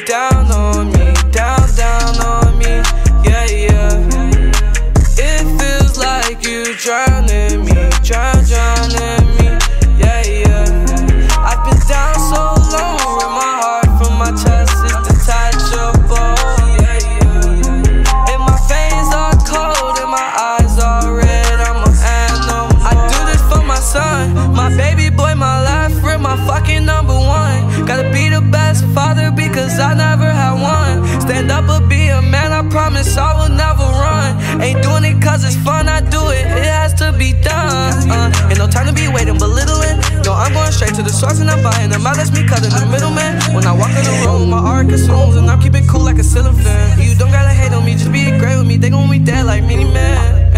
down on me, down on me, yeah, yeah. It feels like you drowning me, drowning me, yeah, yeah. I've been down so long with my heart from my chest is detachable, yeah, yeah. And my veins are cold and my eyes are red, I'm an animal. I do this for my son, my baby boy, my life, my fucking number one. Gotta be the best father because I never had one. Stand up or be a man, I promise I will never run. Ain't doing it cause it's fun, I do it, it has to be done. Ain't no time to be waiting, belittling. No, I'm going straight to the source and I'm buying them out, that's me cutting the middleman. When I walk in the room, my art consumes and I'm keeping cool like a ceiling fan. You don't gotta hate on me, just be great with me, they gon' be dead like Mini Man.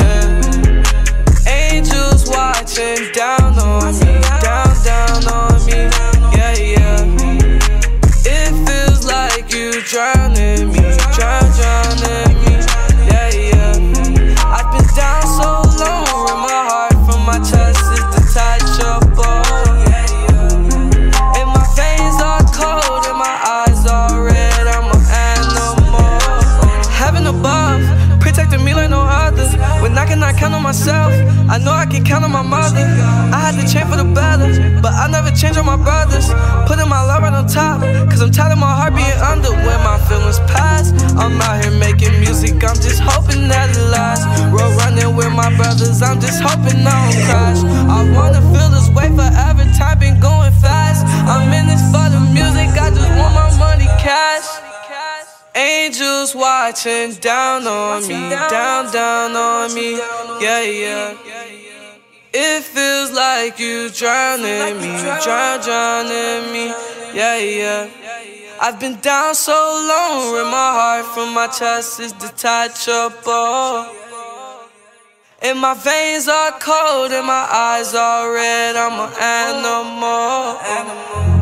Angels watching down on me, down on me, yeah, yeah. It feels like you drowning me, drowning me, yeah, yeah. I've been down so long with my heart from my chest is detachable, yeah, yeah. And my veins are cold and my eyes are red, I'm an animal. Heaven above, protecting me like no other. When I cannot count on myself, I know I can count on my mother. I had to change for the better, but I never change on my brothers. Putting my love right on top, cause I'm tired of my heart being under. When my feelings pass, I'm out here making music, I'm just hoping that it lasts. Road running with my brothers, I'm just hoping I don't crash. I wanna feel this way forever, time been going fast. I'm in this for the music, I just want my money cash. Angels watching down on me, down on me, yeah, yeah. It feels like you drowning me, drowning me, yeah, yeah. I've been down so long with my heart from my chest is detachable. And my veins are cold and my eyes are red, I'm an animal.